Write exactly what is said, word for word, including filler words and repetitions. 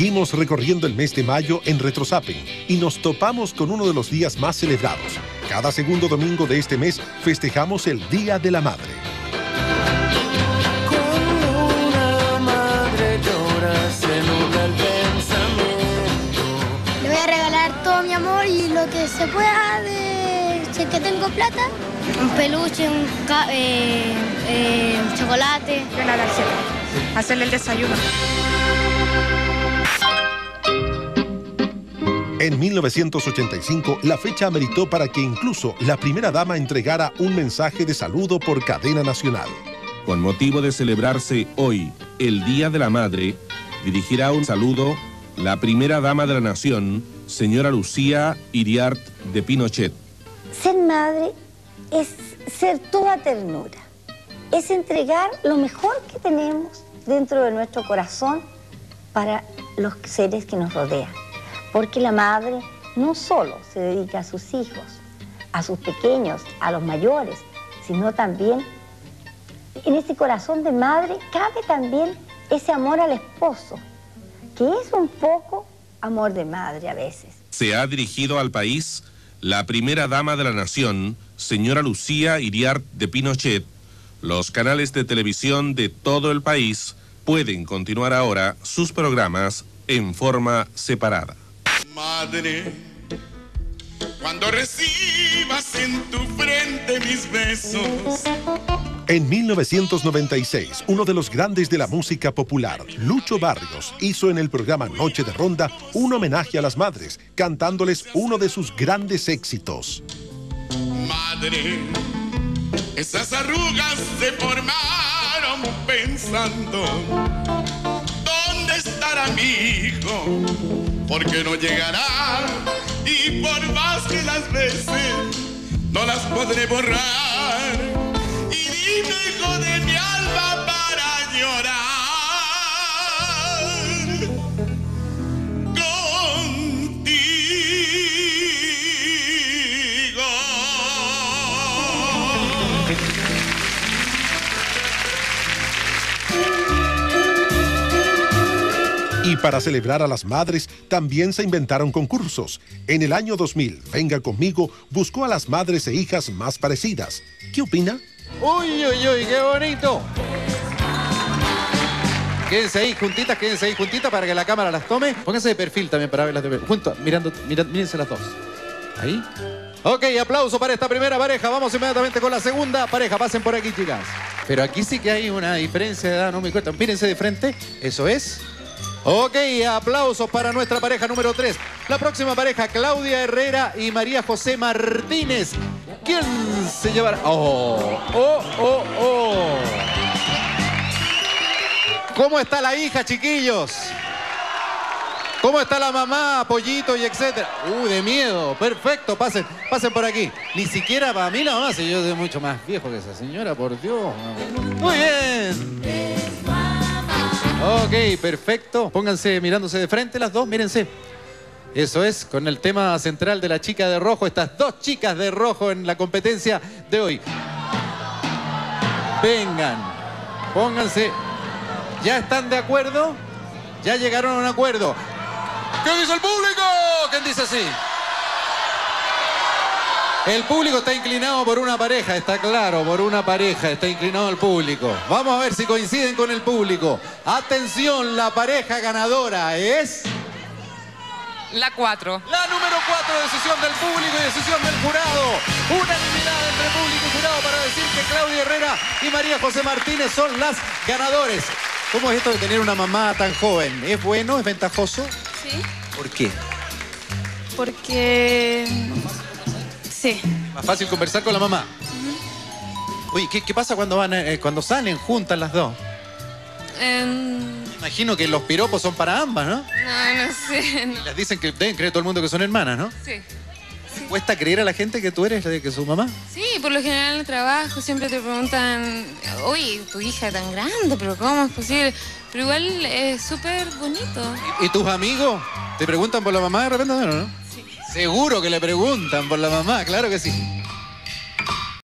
Seguimos recorriendo el mes de mayo en Retrozapping y nos topamos con uno de los días más celebrados. Cada segundo domingo de este mes festejamos el Día de la Madre. Cuando una madre llora, se nubla el pensamiento. Le voy a regalar todo mi amor y lo que se pueda de... Si es que tengo plata, un peluche, un ca... eh, eh, chocolate. Una tarjeta. Hacerle el desayuno. En mil novecientos ochenta y cinco, la fecha ameritó para que incluso la primera dama entregara un mensaje de saludo por cadena nacional. Con motivo de celebrarse hoy el Día de la Madre, dirigirá un saludo la primera dama de la nación, señora Lucía Iriart de Pinochet. Ser madre es ser toda ternura, es entregar lo mejor que tenemos dentro de nuestro corazón para los seres que nos rodean. Porque la madre no solo se dedica a sus hijos, a sus pequeños, a los mayores, sino también en ese corazón de madre cabe también ese amor al esposo, que es un poco amor de madre a veces. Se ha dirigido al país la primera dama de la nación, señora Lucía Iriart de Pinochet. Los canales de televisión de todo el país pueden continuar ahora sus programas en forma separada. Madre, cuando recibas en tu frente mis besos. En mil novecientos noventa y seis, uno de los grandes de la música popular, Lucho Barrios, hizo en el programa Noche de Ronda un homenaje a las madres, cantándoles uno de sus grandes éxitos. Madre, esas arrugas se formaron pensando, ¿dónde estará mi hijo? Porque no llegará, y por más que las veces no las podré borrar. Y dime, hijo de mi alma, para llorar contigo. Y para celebrar a las madres, también se inventaron concursos. En el año dos mil, Venga Conmigo buscó a las madres e hijas más parecidas. ¿Qué opina? ¡Uy, uy, uy! ¡Qué bonito! Quédense ahí juntitas, quédense ahí juntitas para que la cámara las tome. Pónganse de perfil también para verlas de perfil. Juntos, mirando, mirando, mírense las dos. Ahí. Ok, aplauso para esta primera pareja. Vamos inmediatamente con la segunda pareja. Pasen por aquí, chicas. Pero aquí sí que hay una diferencia de edad, no me cuesta. Mírense de frente. Eso es. Ok, aplausos para nuestra pareja número tres. La próxima pareja, Claudia Herrera y María José Martínez. ¿Quién se llevará? ¡Oh! ¡Oh, oh, oh! ¿Cómo está la hija, chiquillos? ¿Cómo está la mamá, pollito y etcétera? Uh, de miedo. Perfecto, pasen, pasen por aquí. Ni siquiera para mí la mamá, si yo soy mucho más viejo que esa señora, por Dios. Muy bien. Ok, perfecto. Pónganse mirándose de frente las dos, mírense. Eso es, con el tema central de la chica de rojo, estas dos chicas de rojo en la competencia de hoy. Vengan, pónganse. ¿Ya están de acuerdo? ¿Ya llegaron a un acuerdo? ¿Qué dice el público? ¿Quién dice así? El público está inclinado por una pareja, está claro, por una pareja, está inclinado el público. Vamos a ver si coinciden con el público. Atención, la pareja ganadora es... La cuatro. La número cuatro, decisión del público y decisión del jurado. Unanimidad entre público y jurado para decir que Claudia Herrera y María José Martínez son las ganadores. ¿Cómo es esto de tener una mamá tan joven? ¿Es bueno? ¿Es ventajoso? Sí. ¿Por qué? Porque... Sí. Más fácil conversar con la mamá. Uh-huh. Oye, ¿qué, qué pasa cuando van eh, cuando salen juntas las dos? Um... Me imagino que los piropos son para ambas, ¿no? No, no sé. No. Les dicen que deben creer todo el mundo que son hermanas, ¿no? Sí. Sí. ¿Cuesta creer a la gente que tú eres de que su mamá? Sí, por lo general en el trabajo siempre te preguntan, oye, tu hija es tan grande, pero ¿cómo es posible? Pero igual es súper bonito. ¿Y, ¿Y tus amigos te preguntan por la mamá de repente? ¿No? ¿No? Sí. Seguro que le preguntan por la mamá, claro que sí.